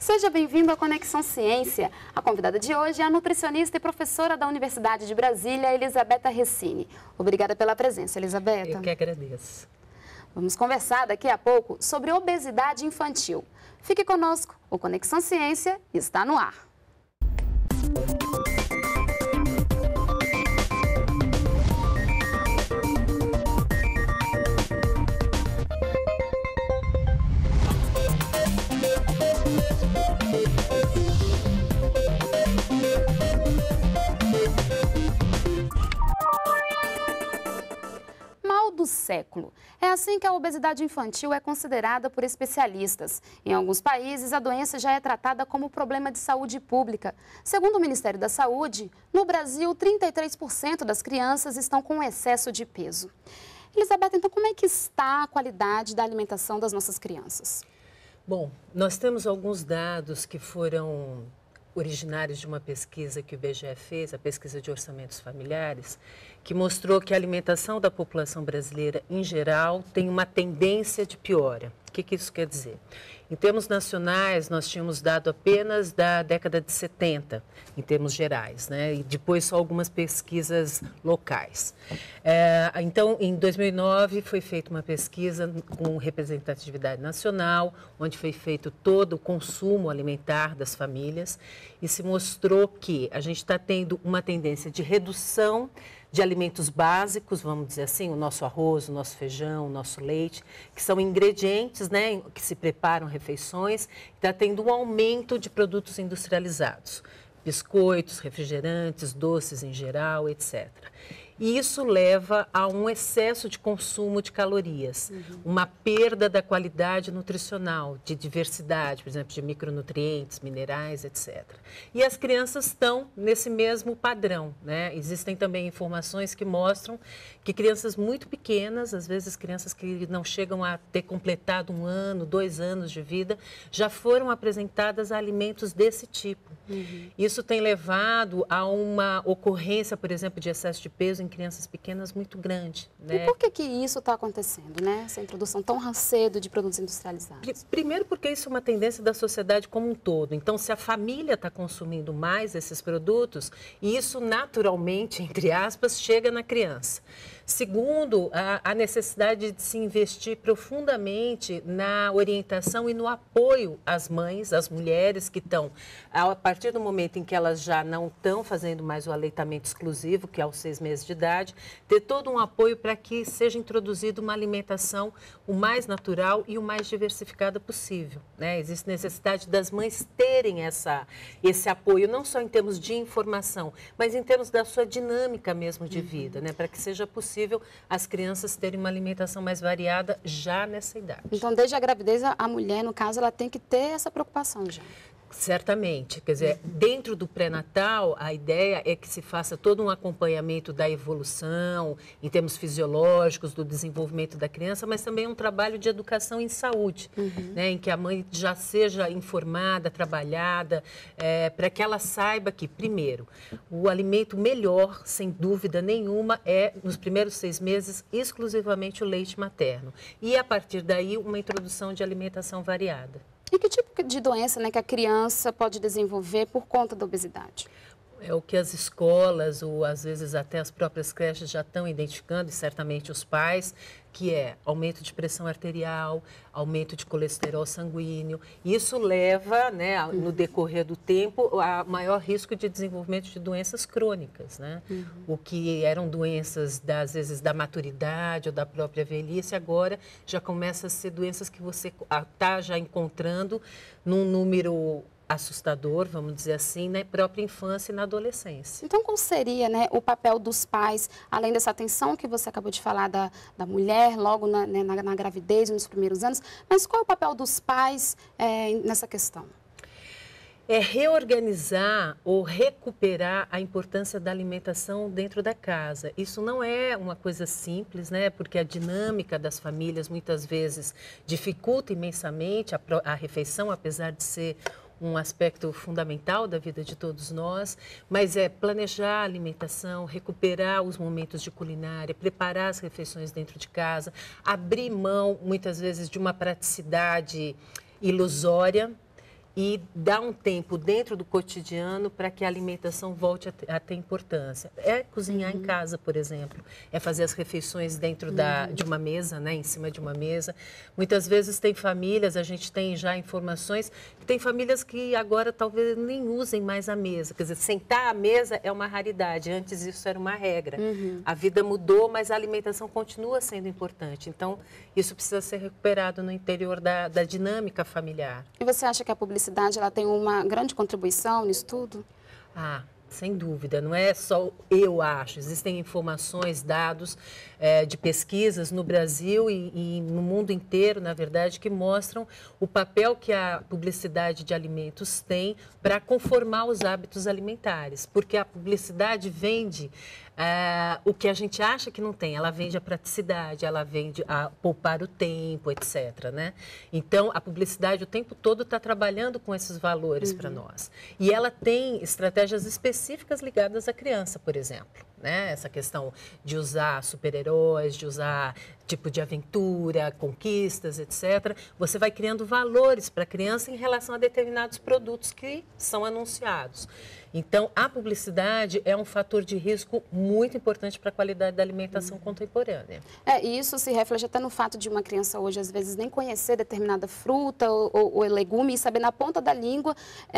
Seja bem-vindo à Conexão Ciência. A convidada de hoje é a nutricionista e professora da Universidade de Brasília, Elisabetta Recine. Obrigada pela presença, Elisabetta. Eu que agradeço. Vamos conversar daqui a pouco sobre obesidade infantil. Fique conosco, o Conexão Ciência está no ar. Do século. É assim que a obesidade infantil é considerada por especialistas. Em alguns países, a doença já é tratada como problema de saúde pública. Segundo o Ministério da Saúde, no Brasil, 33% das crianças estão com excesso de peso. Elisabetta, então como é que está a qualidade da alimentação das nossas crianças? Bom, nós temos alguns dados que foram originários de uma pesquisa que o IBGE fez, a pesquisa de orçamentos familiares, que mostrou que a alimentação da população brasileira, em geral, tem uma tendência de piora. O que isso quer dizer? Em termos nacionais, nós tínhamos dado apenas da década de 70, em termos gerais, né? E depois só algumas pesquisas locais. Então, em 2009, foi feita uma pesquisa com representatividade nacional, onde foi feito todo o consumo alimentar das famílias e se mostrou que a gente está tendo uma tendência de redução de alimentos básicos, vamos dizer assim, o nosso arroz, o nosso feijão, o nosso leite, que são ingredientes, né, que se preparam refeições, está tendo um aumento de produtos industrializados, biscoitos, refrigerantes, doces em geral, etc. E isso leva a um excesso de consumo de calorias, uma perda da qualidade nutricional, de diversidade, por exemplo, de micronutrientes, minerais, etc. E as crianças estão nesse mesmo padrão, né? Existem também informações que mostram que crianças muito pequenas, às vezes crianças que não chegam a ter completado 1 ano, 2 anos de vida, já foram apresentadas a alimentos desse tipo. Isso tem levado a uma ocorrência, por exemplo, de excesso de peso em crianças pequenas muito grande, né? E por que isso está acontecendo, né? Essa introdução tão cedo de produtos industrializados? Primeiro porque isso é uma tendência da sociedade como um todo. Então, se a família está consumindo mais esses produtos, isso naturalmente, entre aspas, chega na criança. Segundo, a necessidade de se investir profundamente na orientação e no apoio às mães, às mulheres que estão, a partir do momento em que elas já não estão fazendo mais o aleitamento exclusivo, que é aos 6 meses de idade, ter todo um apoio para que seja introduzida uma alimentação o mais natural e o mais diversificada possível, né? Existe necessidade das mães terem esse apoio, não só em termos de informação, mas em termos da sua dinâmica mesmo de vida, né? Para que seja possível as crianças terem uma alimentação mais variada já nessa idade. Então, desde a gravidez, a mulher, no caso, ela tem que ter essa preocupação já. Certamente, quer dizer, dentro do pré-natal, a ideia é que se faça todo um acompanhamento da evolução, em termos fisiológicos, do desenvolvimento da criança, mas também um trabalho de educação em saúde, né, em que a mãe já seja informada, trabalhada, para que ela saiba que, primeiro, o alimento melhor, sem dúvida nenhuma, é, nos primeiros 6 meses, exclusivamente o leite materno. E, a partir daí, uma introdução de alimentação variada. E que tipo de doença, né, que a criança pode desenvolver por conta da obesidade? É o que as escolas, ou às vezes até as próprias creches já estão identificando, e certamente os pais, que é aumento de pressão arterial, aumento de colesterol sanguíneo. Isso leva, né, no decorrer do tempo, a maior risco de desenvolvimento de doenças crônicas, né? O que eram doenças, às vezes, da maturidade ou da própria velhice, agora já começa a ser doenças que você está já encontrando num número assustador, vamos dizer assim, na própria infância e na adolescência. Então, qual seria, né, o papel dos pais, além dessa atenção que você acabou de falar da mulher, logo na gravidez, nos primeiros anos, mas qual é o papel dos pais nessa questão? É reorganizar ou recuperar a importância da alimentação dentro da casa. Isso não é uma coisa simples, né? Porque a dinâmica das famílias muitas vezes dificulta imensamente a refeição, apesar de ser um aspecto fundamental da vida de todos nós, mas é planejar a alimentação, recuperar os momentos de culinária, preparar as refeições dentro de casa, abrir mão, muitas vezes, de uma praticidade ilusória e dar um tempo dentro do cotidiano para que a alimentação volte a ter importância. É cozinhar em casa, por exemplo, é fazer as refeições dentro de uma mesa, né, em cima de uma mesa. Muitas vezes tem famílias, a gente tem já informações, que tem famílias que agora talvez nem usem mais a mesa. Quer dizer, sentar à mesa é uma raridade, antes isso era uma regra. A vida mudou, mas a alimentação continua sendo importante. Então, isso precisa ser recuperado no interior da dinâmica familiar. E você acha que a publicidade ela tem uma grande contribuição nisso tudo? Ah, sem dúvida, não é só eu acho, existem informações, dados de pesquisas no Brasil e no mundo inteiro, na verdade, que mostram o papel que a publicidade de alimentos tem para conformar os hábitos alimentares, porque a publicidade vende o que a gente acha que não tem, ela vende a praticidade, ela vende a poupar o tempo, etc. Né? Então, a publicidade o tempo todo está trabalhando com esses valores para nós. E ela tem estratégias específicas ligadas à criança, por exemplo. Né? Essa questão de usar super-heróis, de usar tipo de aventura, conquistas, etc. Você vai criando valores para a criança em relação a determinados produtos que são anunciados. Então, a publicidade é um fator de risco muito importante para a qualidade da alimentação contemporânea. E isso se reflete até no fato de uma criança hoje, às vezes, nem conhecer determinada fruta ou legume e saber na ponta da língua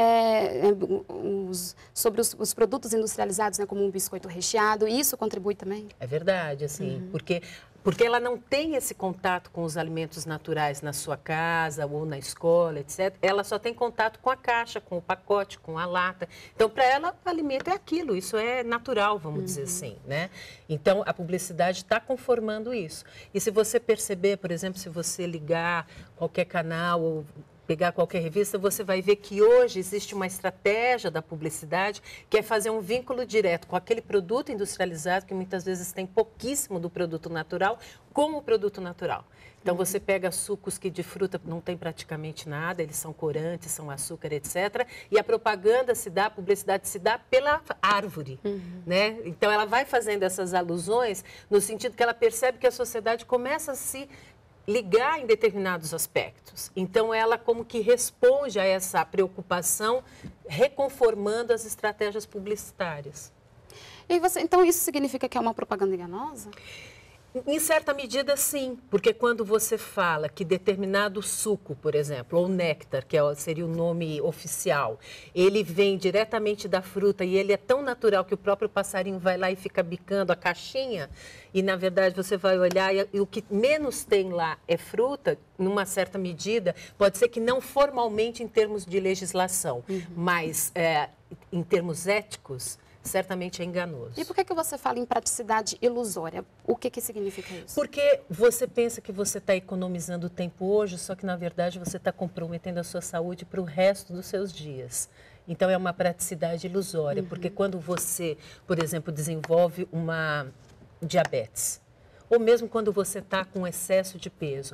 sobre os produtos industrializados, né, como um biscoito recheado. Isso contribui também? É verdade, assim, porque ela não tem esse contato com os alimentos naturais na sua casa ou na escola, etc. Ela só tem contato com a caixa, com o pacote, com a lata. Então, para ela, o alimento é aquilo, isso é natural, vamos dizer assim, né? Então, a publicidade está conformando isso. E se você perceber, por exemplo, se você ligar qualquer canal ou pegar qualquer revista, você vai ver que hoje existe uma estratégia da publicidade que é fazer um vínculo direto com aquele produto industrializado, que muitas vezes tem pouquíssimo do produto natural, com o produto natural. Então, você pega sucos que de fruta não tem praticamente nada, eles são corantes, são açúcar, etc. E a propaganda se dá, a publicidade se dá pela árvore, né? Então, ela vai fazendo essas alusões no sentido que ela percebe que a sociedade começa a se ligar em determinados aspectos. Então, ela como que responde a essa preocupação, reconformando as estratégias publicitárias. Então, isso significa que é uma propaganda enganosa? Em certa medida, sim, porque quando você fala que determinado suco, por exemplo, ou néctar, que seria o nome oficial, ele vem diretamente da fruta e ele é tão natural que o próprio passarinho vai lá e fica bicando a caixinha, e na verdade você vai olhar e o que menos tem lá é fruta, numa certa medida, pode ser que não formalmente em termos de legislação, mas em termos éticos, certamente é enganoso. E por que você fala em praticidade ilusória? O que significa isso? Porque você pensa que você está economizando tempo hoje, só que, na verdade, você está comprometendo a sua saúde para o resto dos seus dias. Então, é uma praticidade ilusória, porque quando você, por exemplo, desenvolve uma diabetes, ou mesmo quando você está com excesso de peso,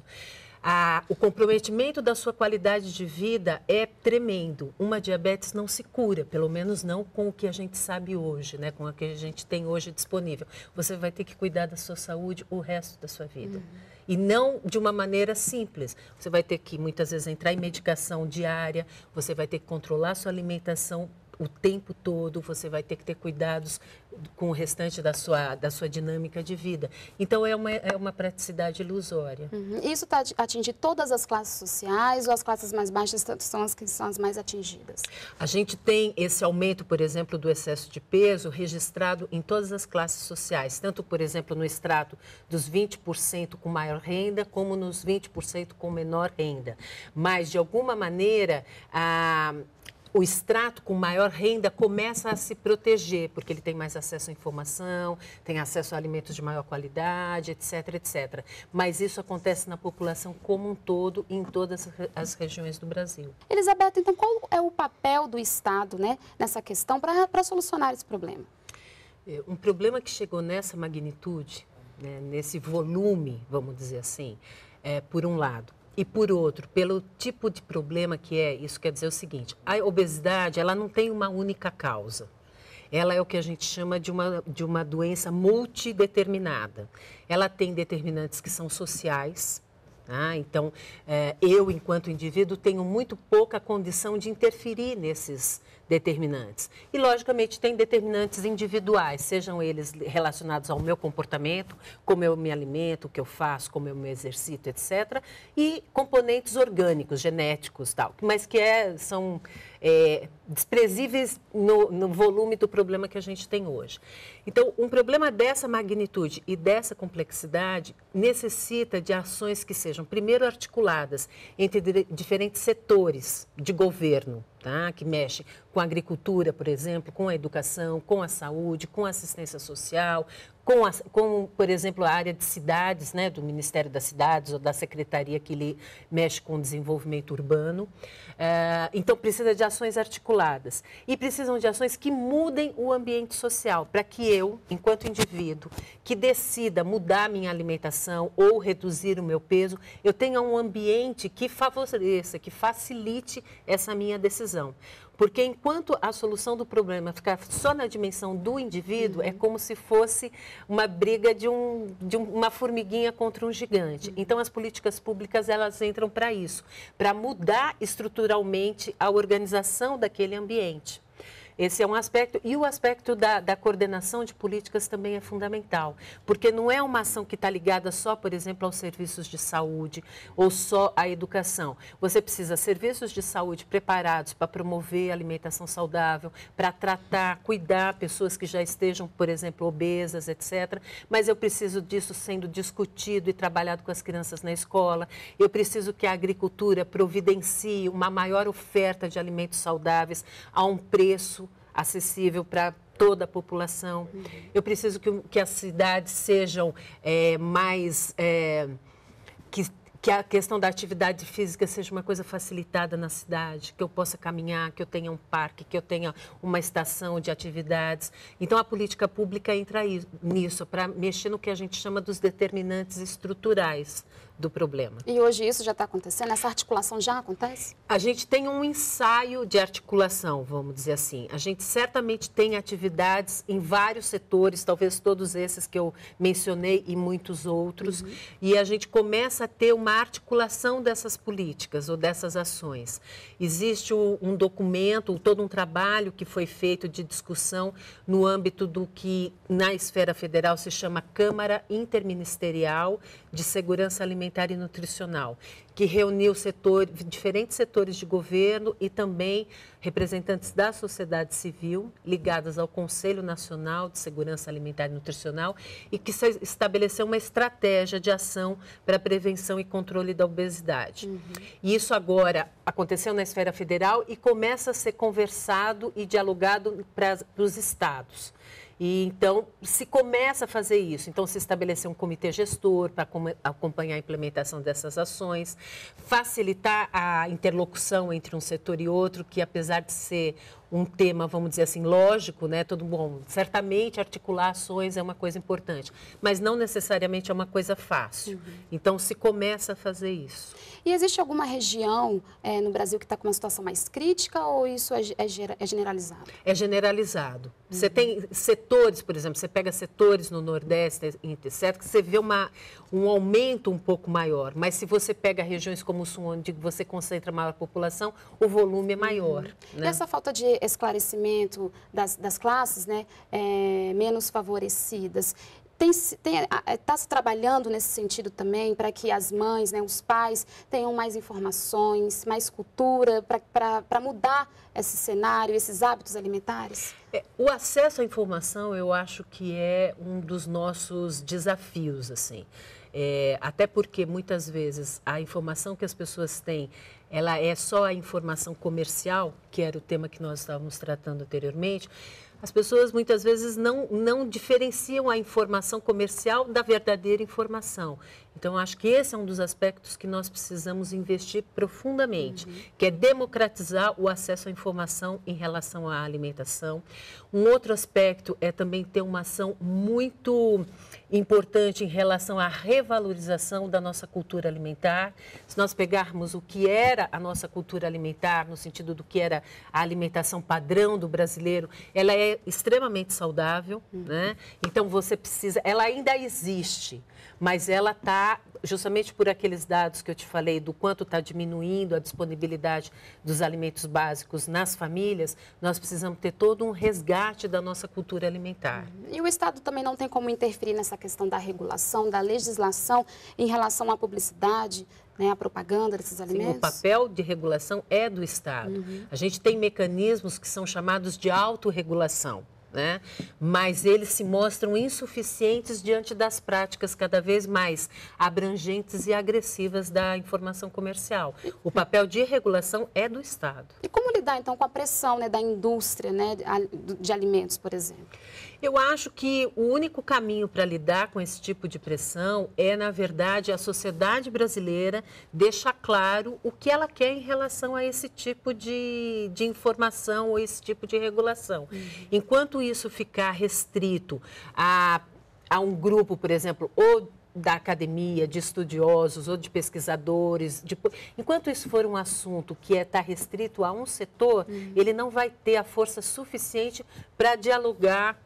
o comprometimento da sua qualidade de vida é tremendo. Uma diabetes não se cura, pelo menos não com o que a gente sabe hoje, né? Com o que a gente tem hoje disponível. Você vai ter que cuidar da sua saúde o resto da sua vida. E não de uma maneira simples. Você vai ter que, muitas vezes, entrar em medicação diária, você vai ter que controlar a sua alimentação o tempo todo, você vai ter que ter cuidados com o restante da sua dinâmica de vida. Então, é uma praticidade ilusória. Isso atinge todas as classes sociais ou as classes mais baixas são as que são as mais atingidas? A gente tem esse aumento, por exemplo, do excesso de peso registrado em todas as classes sociais, tanto, por exemplo, no extrato dos 20% com maior renda, como nos 20% com menor renda. Mas, de alguma maneira, o extrato com maior renda começa a se proteger, porque ele tem mais acesso à informação, tem acesso a alimentos de maior qualidade, etc, etc. Mas isso acontece na população como um todo, em todas as regiões do Brasil. Elizabeth, então qual é o papel do Estado, né, nessa questão para solucionar esse problema? Um problema que chegou nessa magnitude, né, nesse volume, vamos dizer assim, por um lado. E, por outro, pelo tipo de problema que é, isso quer dizer o seguinte, a obesidade, ela não tem uma única causa. Ela é o que a gente chama de uma doença multideterminada. Ela tem determinantes que são sociais, Então, eu, enquanto indivíduo, tenho muito pouca condição de interferir nesses determinantes. E, logicamente, tem determinantes individuais, sejam eles relacionados ao meu comportamento, como eu me alimento, o que eu faço, como eu me exercito, etc. E componentes orgânicos, genéticos, tal, mas que são desprezíveis no volume do problema que a gente tem hoje. Então, um problema dessa magnitude e dessa complexidade necessita de ações que sejam, primeiro, articuladas entre diferentes setores de governo, tá? Que mexe com a agricultura, por exemplo, com a educação, com a saúde, com a assistência social, com, por exemplo, a área de cidades, né, do Ministério das Cidades ou da Secretaria que mexe com o desenvolvimento urbano. Então, precisa de ações articuladas e precisam de ações que mudem o ambiente social, para que eu, enquanto indivíduo, que decida mudar minha alimentação ou reduzir o meu peso, eu tenha um ambiente que favoreça, que facilite essa minha decisão. Porque enquanto a solução do problema ficar só na dimensão do indivíduo, é como se fosse uma briga de uma formiguinha contra um gigante. Então, as políticas públicas, elas entram para isso, para mudar estruturalmente a organização daquele ambiente. Esse é um aspecto, e o aspecto da coordenação de políticas também é fundamental, porque não é uma ação que está ligada só, por exemplo, aos serviços de saúde ou só à educação. Você precisa de serviços de saúde preparados para promover alimentação saudável, para tratar, cuidar pessoas que já estejam, por exemplo, obesas, etc. Mas eu preciso disso sendo discutido e trabalhado com as crianças na escola. Eu preciso que a agricultura providencie uma maior oferta de alimentos saudáveis a um preço acessível para toda a população. Eu preciso que as cidades sejam mais... que a questão da atividade física seja uma coisa facilitada na cidade, que eu possa caminhar, que eu tenha um parque, que eu tenha uma estação de atividades. Então, a política pública entra nisso, para mexer no que a gente chama dos determinantes estruturais do problema. E hoje isso já está acontecendo? Essa articulação já acontece? A gente tem um ensaio de articulação, vamos dizer assim. A gente certamente tem atividades em vários setores, talvez todos esses que eu mencionei e muitos outros, e a gente começa a ter uma articulação dessas políticas ou dessas ações. Existe um documento, todo um trabalho que foi feito de discussão no âmbito do que na esfera federal se chama Câmara Interministerial de Segurança Alimentar e Nutricional, que reuniu diferentes setores de governo e também representantes da sociedade civil ligadas ao Conselho Nacional de Segurança Alimentar e Nutricional e que estabeleceu uma estratégia de ação para a prevenção e controle da obesidade. E isso agora aconteceu na esfera federal e começa a ser conversado e dialogado para os estados. E então, se começa a fazer isso, então se estabelecer um comitê gestor para acompanhar a implementação dessas ações, facilitar a interlocução entre um setor e outro, que apesar de ser um tema, vamos dizer assim, lógico, né? Certamente articular ações é uma coisa importante, mas não necessariamente é uma coisa fácil. Então, se começa a fazer isso. E existe alguma região no Brasil que está com uma situação mais crítica ou isso é generalizado? É generalizado. Você tem setores, por exemplo, você pega setores no Nordeste, etc., que você vê um aumento um pouco maior, mas se você pega regiões como o Sul, onde você concentra maior população, o volume é maior. Né? E essa falta de esclarecimento das classes, né, menos favorecidas, está se trabalhando nesse sentido também para que as mães, né, os pais tenham mais informações, mais cultura para mudar esse cenário, esses hábitos alimentares? O acesso à informação, eu acho que é um dos nossos desafios, assim. Até porque muitas vezes a informação que as pessoas têm, ela é só a informação comercial, que era o tema que nós estávamos tratando anteriormente. As pessoas muitas vezes não diferenciam a informação comercial da verdadeira informação. Então, acho que esse é um dos aspectos que nós precisamos investir profundamente, que é democratizar o acesso à informação em relação à alimentação. Um outro aspecto é também ter uma ação muito importante em relação à revalorização da nossa cultura alimentar. Se nós pegarmos o que era a nossa cultura alimentar, no sentido do que era a alimentação padrão do brasileiro, ela é extremamente saudável, né? Então, ela ainda existe, mas ela está justamente por aqueles dados que eu te falei, do quanto está diminuindo a disponibilidade dos alimentos básicos nas famílias, nós precisamos ter todo um resgate da nossa cultura alimentar. E o Estado também não tem como interferir nessa questão da regulação, da legislação em relação à publicidade, né, a propaganda desses alimentos? Sim, o papel de regulação é do Estado. A gente tem mecanismos que são chamados de autorregulação, né? Mas eles se mostram insuficientes diante das práticas cada vez mais abrangentes e agressivas da informação comercial. O papel de regulação é do Estado. E como lidar, então, com a pressão, né, da indústria, né, de alimentos, por exemplo? Eu acho que o único caminho para lidar com esse tipo de pressão é, na verdade, a sociedade brasileira deixar claro o que ela quer em relação a esse tipo de informação ou esse tipo de regulação. Enquanto isso ficar restrito a um grupo, por exemplo, ou da academia, de estudiosos ou de pesquisadores, enquanto isso for um assunto que está restrito a um setor, ele não vai ter a força suficiente para dialogar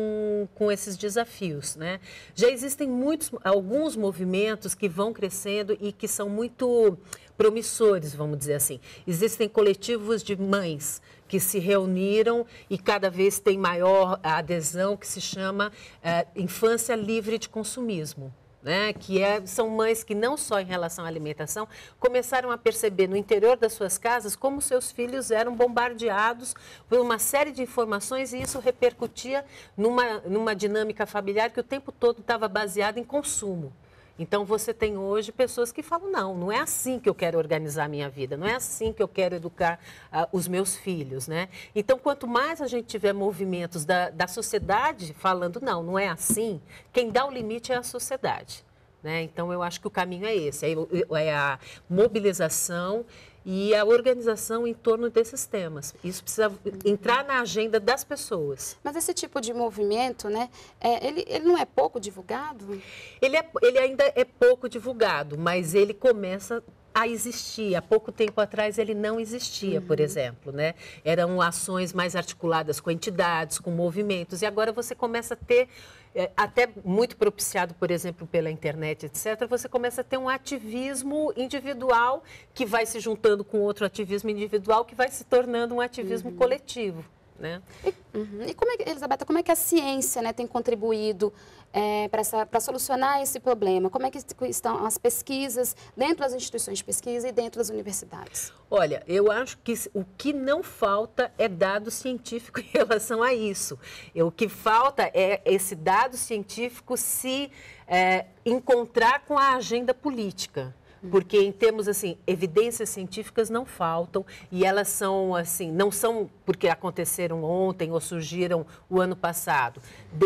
com esses desafios, né? Já existem alguns movimentos que vão crescendo e que são muito promissores, vamos dizer assim. Existem coletivos de mães que se reuniram e cada vez tem maior adesão, que se chama Infância Livre de Consumismo. Né, são mães que não só em relação à alimentação, começaram a perceber no interior das suas casas como seus filhos eram bombardeados por uma série de informações e isso repercutia numa dinâmica familiar que o tempo todo estava baseada em consumo. Então, você tem hoje pessoas que falam, não é assim que eu quero organizar a minha vida, não é assim que eu quero educar os meus filhos, né? Então, quanto mais a gente tiver movimentos da sociedade falando, não é assim, quem dá o limite é a sociedade, né? Então, eu acho que o caminho é esse, é a mobilização e a organização em torno desses temas. Isso precisa entrar na agenda das pessoas. Mas esse tipo de movimento, né, ele não é pouco divulgado? Ele ainda é pouco divulgado, mas ele começa a existir. Há pouco tempo atrás ele não existia, por exemplo, né? Eram ações mais articuladas com entidades, com movimentos, e agora você começa a ter, até muito propiciado, por exemplo, pela internet, etc., você começa a ter um ativismo individual que vai se juntando com outro ativismo individual que vai se tornando um ativismo coletivo. Né? E como Elisabetta, como é que a ciência, né, tem contribuído para solucionar esse problema? Como é que estão as pesquisas dentro das instituições de pesquisa e dentro das universidades? Olha, eu acho que o que não falta é dado científico em relação a isso. O que falta é esse dado científico se encontrar com a agenda política. Porque em termos assim, evidências científicas não faltam e elas são assim, não são porque aconteceram ontem ou surgiram o ano passado.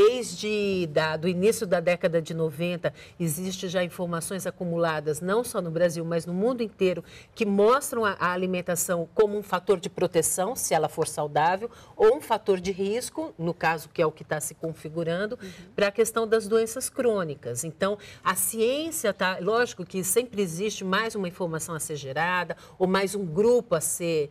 Desde do início da década de 90, existe já informações acumuladas, não só no Brasil, mas no mundo inteiro, que mostram a alimentação como um fator de proteção, se ela for saudável, ou um fator de risco, no caso que é o que está se configurando, para a questão das doenças crônicas. Então, a ciência, lógico que sempre existe mais uma informação a ser gerada, ou mais um grupo a ser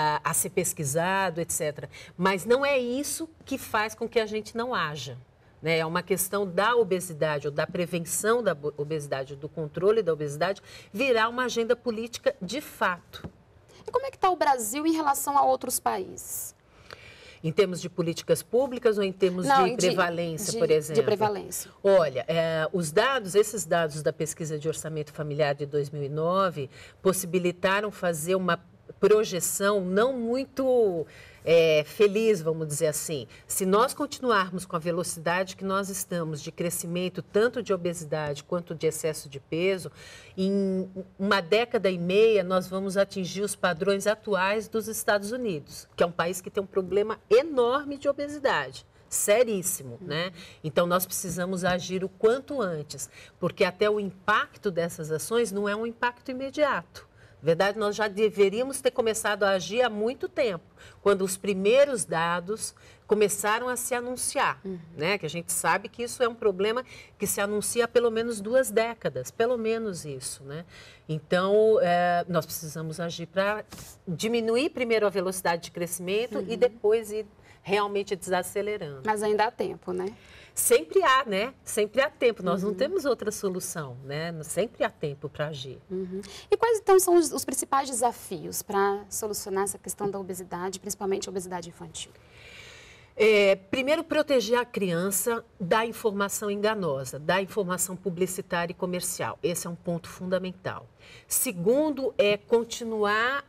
pesquisado, etc. Mas não é isso que faz com que a gente não haja. Né? É uma questão da obesidade, ou da prevenção da obesidade, do controle da obesidade, virar uma agenda política de fato. E como é que está o Brasil em relação a outros países? Em termos de políticas públicas ou em termos de prevalência, por exemplo? De prevalência. Olha, esses dados da pesquisa de orçamento familiar de 2009 possibilitaram fazer uma projeção não muito feliz, vamos dizer assim. Se nós continuarmos com a velocidade que nós estamos de crescimento tanto de obesidade quanto de excesso de peso, em uma década e meia nós vamos atingir os padrões atuais dos Estados Unidos, que é um país que tem um problema enorme de obesidade. Seríssimo, né? Então, nós precisamos agir o quanto antes, porque até o impacto dessas ações não é um impacto imediato. Na verdade, nós já deveríamos ter começado a agir há muito tempo, quando os primeiros dados começaram a se anunciar, né? Que a gente sabe que isso é um problema que se anuncia há pelo menos 2 décadas, pelo menos isso, né? Então, nós precisamos agir para diminuir primeiro a velocidade de crescimento e depois ir realmente desacelerando. Mas ainda há tempo, né? Sempre há, né? Sempre há tempo. Nós não temos outra solução, né? Sempre há tempo para agir. E quais então são os principais desafios para solucionar essa questão da obesidade, principalmente a obesidade infantil? Primeiro, proteger a criança da informação enganosa, da informação publicitária e comercial. Esse é um ponto fundamental. Segundo, continuar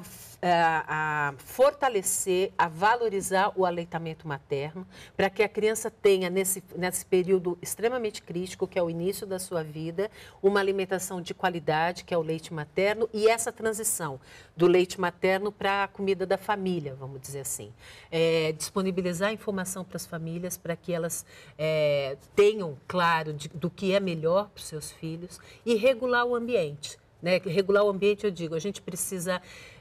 a fortalecer, a valorizar o aleitamento materno, para que a criança tenha, nesse período extremamente crítico, que é o início da sua vida, uma alimentação de qualidade, que é o leite materno, e essa transição do leite materno para a comida da família, vamos dizer assim. Disponibilizar informação para as famílias, para que elas tenham claro do que é melhor para os seus filhos e regular o ambiente. Né? Regular o ambiente, eu digo, a gente precisa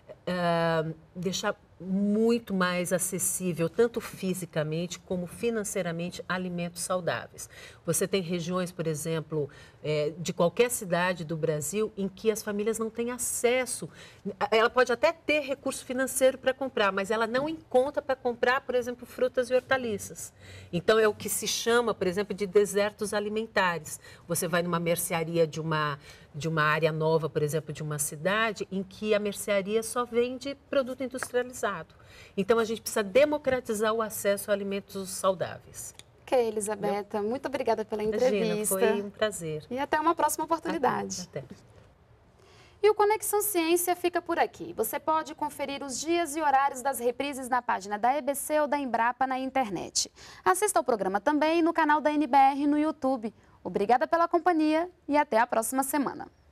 deixar muito mais acessível, tanto fisicamente como financeiramente, alimentos saudáveis. Você tem regiões, por exemplo, de qualquer cidade do Brasil em que as famílias não têm acesso. Ela pode até ter recurso financeiro para comprar, mas ela não encontra para comprar, por exemplo, frutas e hortaliças. Então, é o que se chama, por exemplo, de desertos alimentares. Você vai numa mercearia de uma área nova, por exemplo, de uma cidade, em que a mercearia só vende produto industrializado. Então, a gente precisa democratizar o acesso a alimentos saudáveis. Ok, Elisabetta, muito obrigada pela entrevista. Imagina, foi um prazer. E até uma próxima oportunidade. Até. E o Conexão Ciência fica por aqui. Você pode conferir os dias e horários das reprises na página da EBC ou da Embrapa na internet. Assista ao programa também no canal da NBR no YouTube. Obrigada pela companhia e até a próxima semana.